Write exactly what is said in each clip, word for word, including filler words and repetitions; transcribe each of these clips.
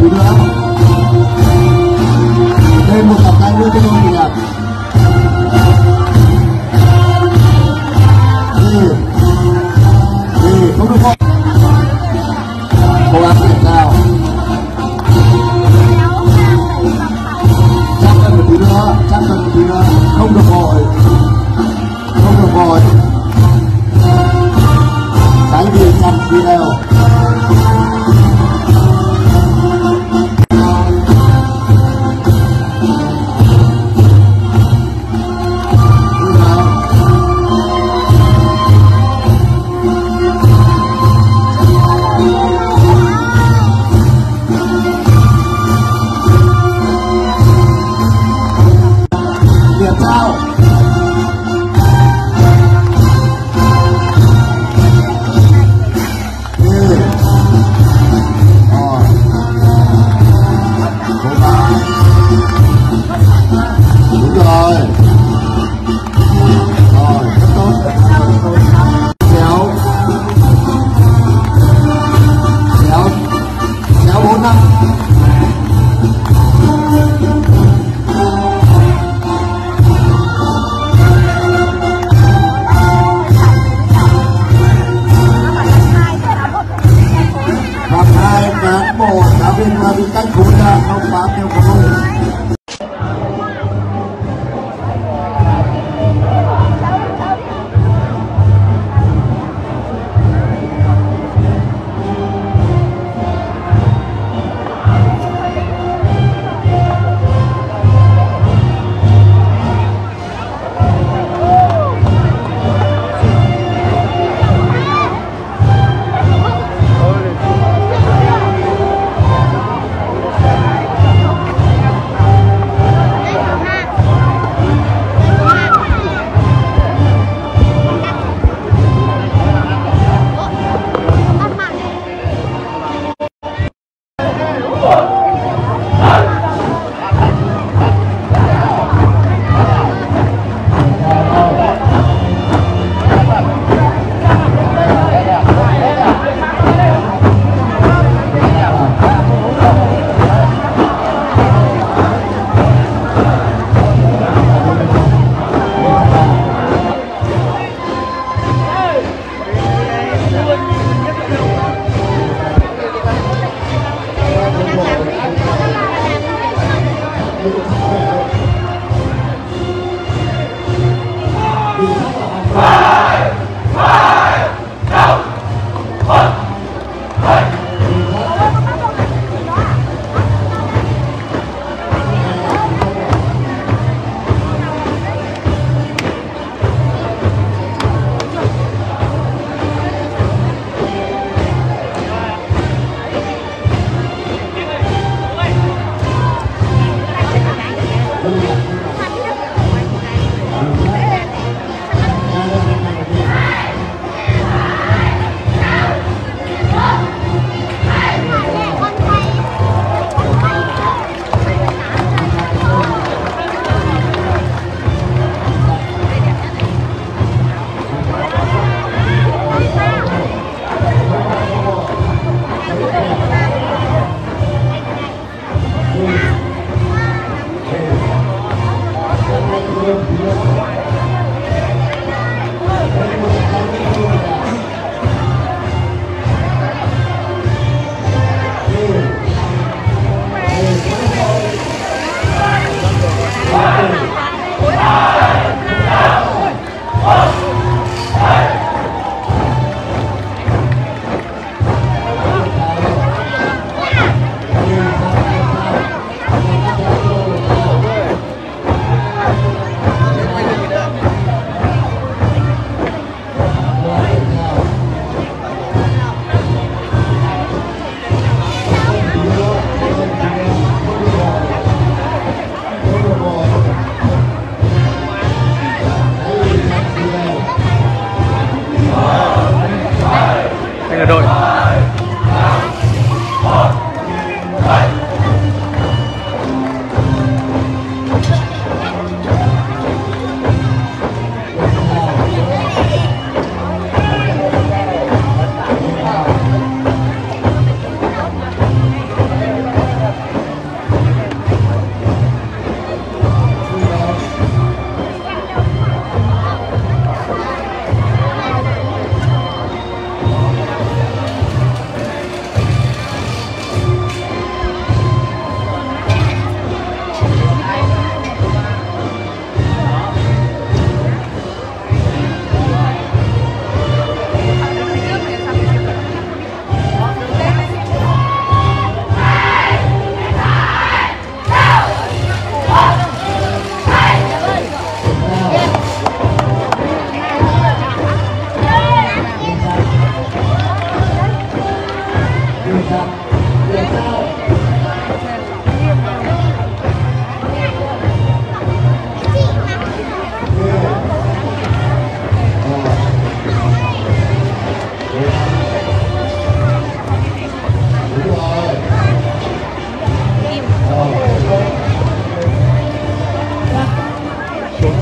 tí nữa. Thêm một cặp tay nữa cho tôi thì đẹp. Đi, đi, không được không? Cố gắng điểm nào. Chắc cần một tí nữa, chắc cần một tí nữa. Không được vội, không được vội. Đánh đi chặt đi đều. Điểm sao? Một giáo viên và viên cách khối ra không bám theo cầu thủ.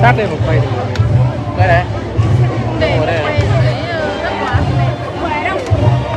sát đây một quay được. Đây này. Để Ở đây. quay dưới đất quá. Khỏe đâu.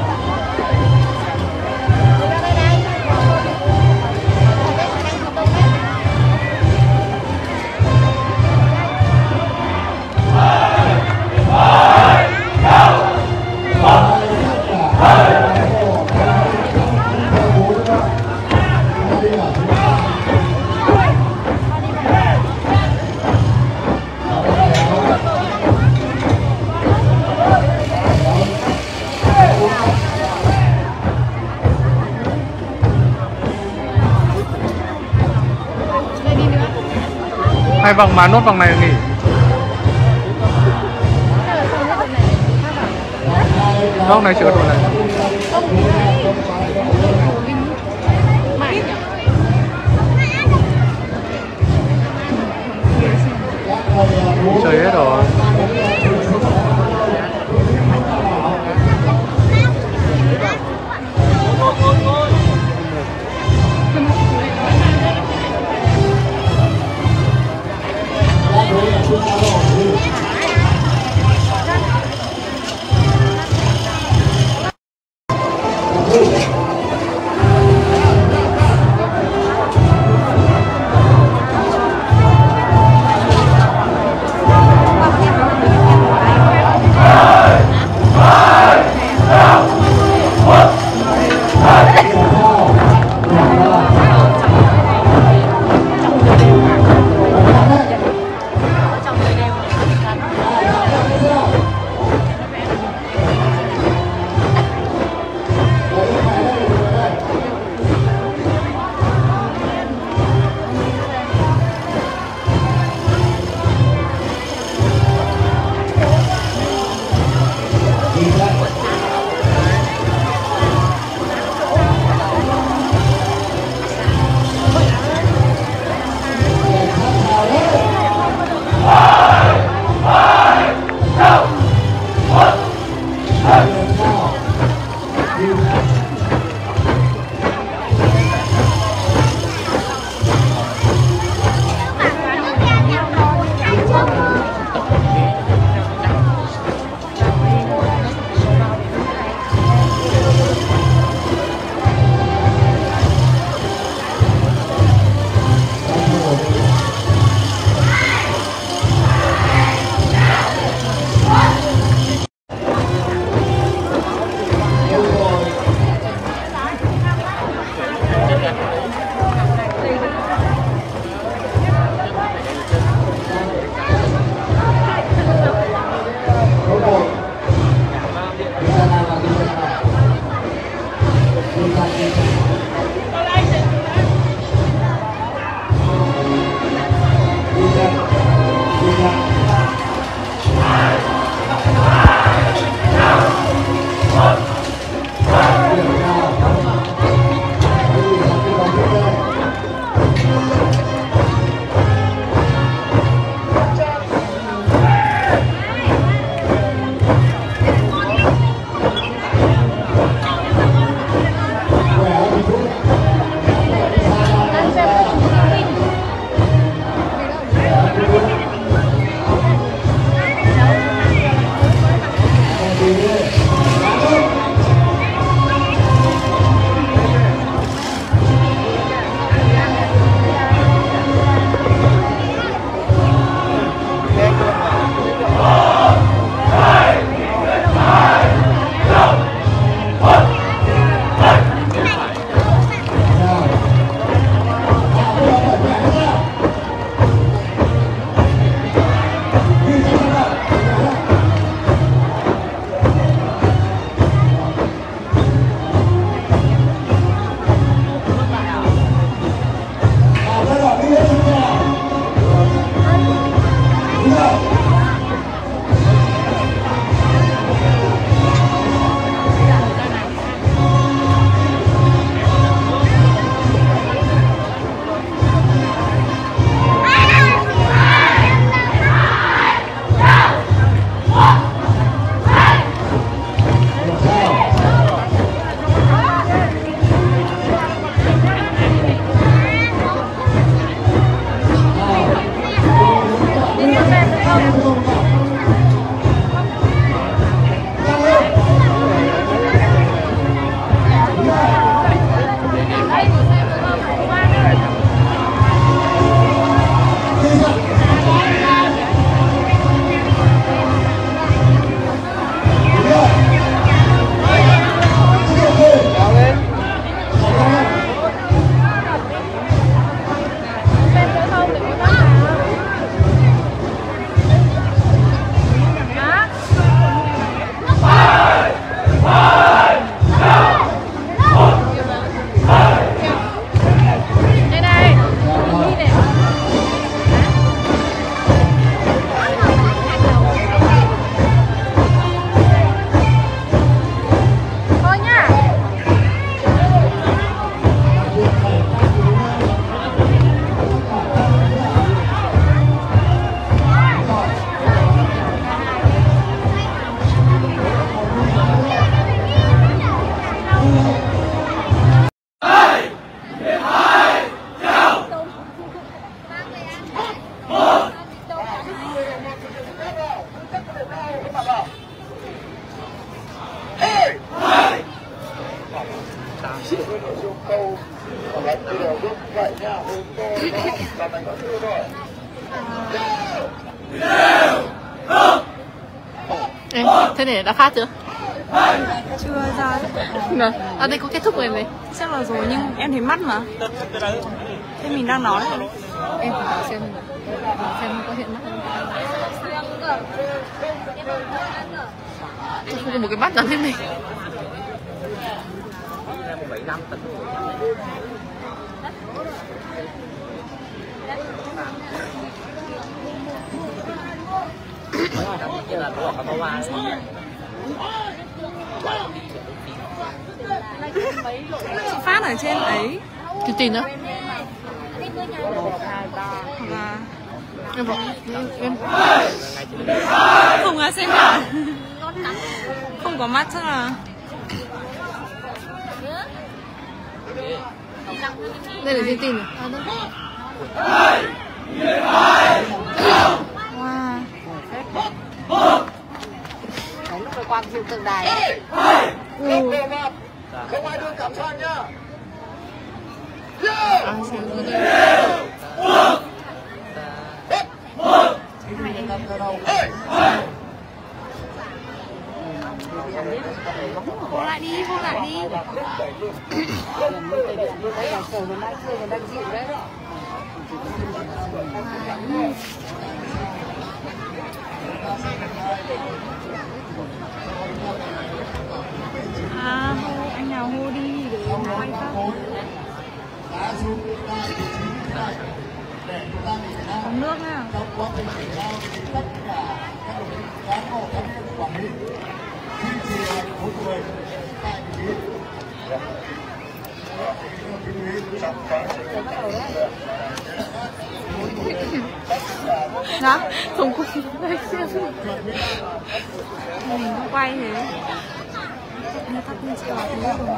Hai vòng mà nốt vòng này nghỉ. Vòng này chưa đồ này. Chơi hết rồi. Ê, thế này đã phát chưa? Chưa ra. Rồi, ở đây có kết thúc rồi này. Chắc là rồi nhưng em thấy mắt mà. Thế mình đang nói. Em phải bảo xem xem có hiện mắt không. Tôi không có một cái mắt nào thế này. Chị phát ở trên ấy. Chị tin đó. Hoặc là Em bảo em, em. không á xem cả. Không có mắt chắc là. Đây là tin tin này. À, đâu. Wow. Đấy, lúc này quang siêu tượng đài. Ừ. Không ai đưa cảm sang nhá. À, sao ở đây? Vô lại đi, vô lại đi. Đấy là trời mình đang chơi, mình đang chịu đấy. À, hô, anh nào hô đi để quay phát. Uống nước nha. Đó, không có đây xem. Mình cũng quay thế. Như tắt như chiều thế rồi.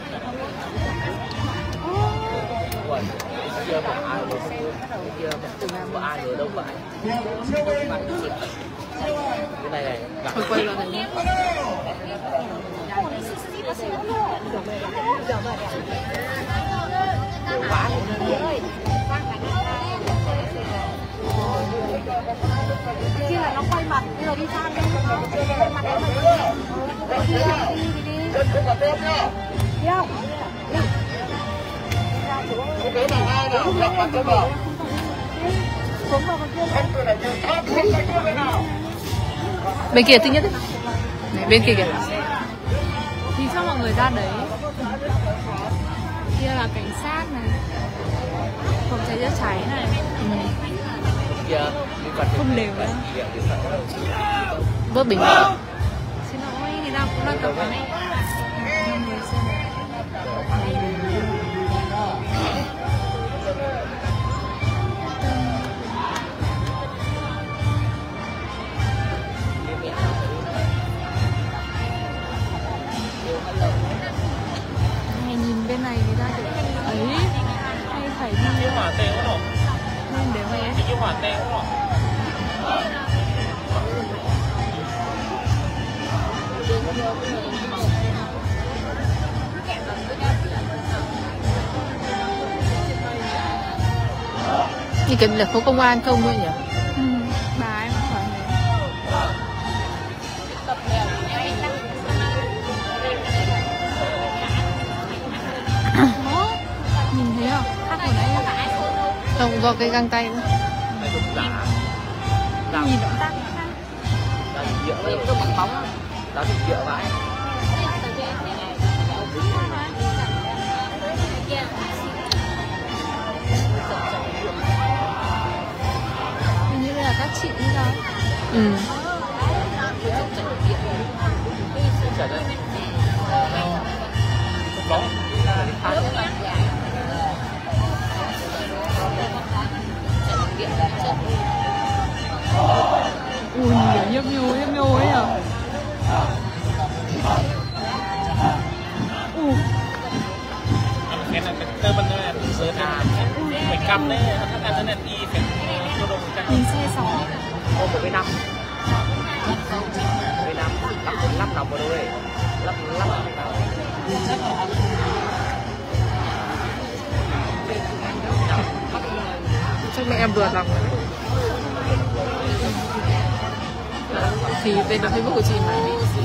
Giờ mà ai rồi, giờ mà có ai rồi đâu vậy. Cái này này, Thôi quay lại này nhé. kia là nó quay mặt, bây giờ đi sang đây, quay mặt em đi đi đi đi đi. Đi không? Cái này ai nào gặp mặt cho vào. Xuống vào bên kia. Bên kia thứ nhất đấy. Này, bên kia kìa. Thì sao mọi người ra đấy? Kia là cảnh sát này, phòng cháy chữa cháy này. Ừ. Không đều nữa. Vớt bình. Xin lỗi, người ta cũng đang tập ở đây. Năm người xem. Này nhìn bên này người ta kiểu ấy hay phải đi nên để mày ấy. Như cái là phố công an không thôi nhỉ? Ừ, bà ấy cũng phải thế. Đó, nhìn thấy không? Khác hồi nãy Không, do cái găng tay nữa. nhìn động tác khác. Tôi bằng bóng á. Đó thì dựa vãi. Hình như đây là các chị như nào? Ừ. Ui, kiểu nhấp nhô, nhấp nhô ấy à? Ui, cái này cái bên này sơ na phải cầm đấy, thắt ăn này đi phải cho đồ cái nhìn xe sóng. Ô một cái năm, cái năm lắp lắp đồng vào đuôi, lắp lắp cái nào. chắc mẹ em vừa lòng rồi. Thì tên là Facebook của chị mà.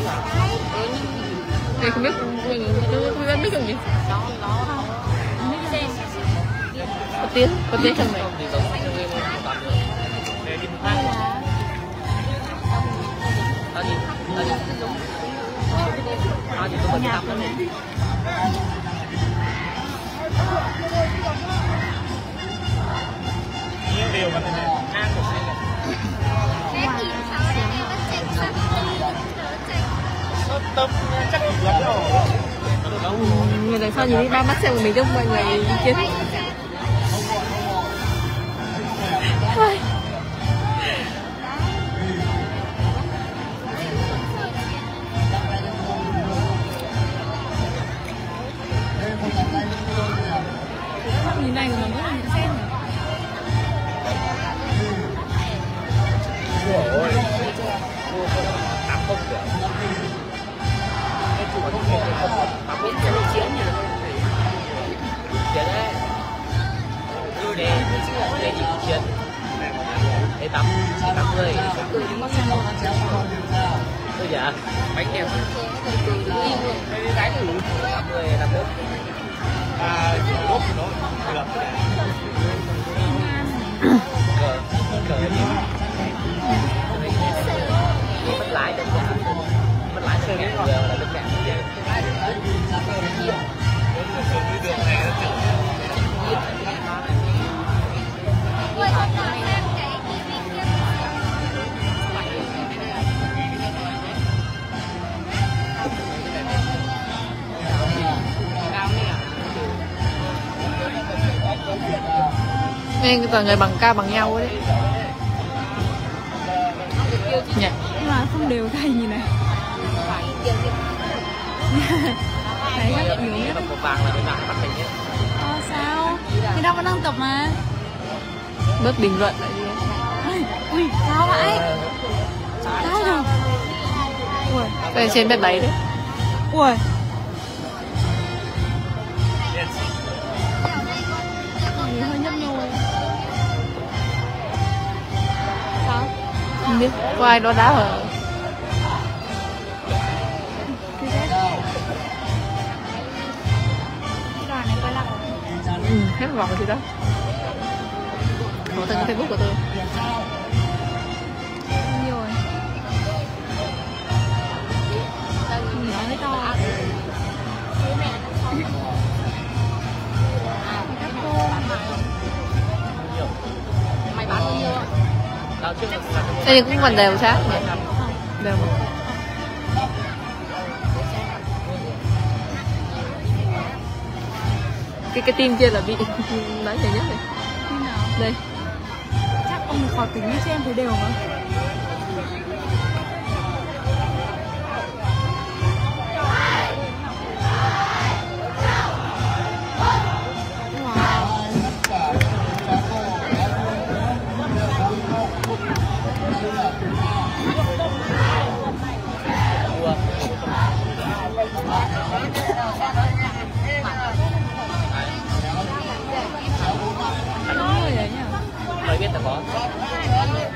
Em không biết mình không biết làm gì. Có tiếng, có tiếng trong này. Nhiều điều mà mình ăn được hay là sốt tôm chắc là lắm rồi. Người lần sau nhìn đi ba mắt xem của mình cho mọi người kiến. Nhìn này của mình rất là nhận xem này. Ôi, tắm không được. Cái chủ không thể tắm không được. Chiến nhỉ? Chiến đấy. Như để, để chỉ chiến. Để tắm, tắm người. Tôi dạ, bánh kẹp. Tắm người làm nước. À, đốt nó được. Cờ, cờ gì? Mất lái được cả. Mất lái xe giờ là tất cả. Nên toàn người bằng ca bằng nhau đấy. Nhỉ? Nhưng mà không đều tay như này. Đấy các bạn nhớ Một vàng là cái vàng bắt mình nhé. Ờ sao? Thì đang vẫn đang tập mà. Bớt bình luận lại đi. Ui, sao vậy? Sao rồi? Ui, Đây trên bếp đấy đấy. ui. Người hơi nhấp nhô. Sao? Không biết, có ai đó đá ở. Cái đoàn này quay lại. Ừ, hết vòng rồi đó. Có thành Facebook của tôi. Nhiều rồi. Nhìn nó hơi to. Mày bán bao nhiêu? Đào trước là Đây cũng còn đều sát nhỉ? Đều mà. Cái cái tim kia là bị nói nhiều nhất này. Như nào? Đây. Chắc ông khó tính như trên thấy đều mà. Mới biết là có.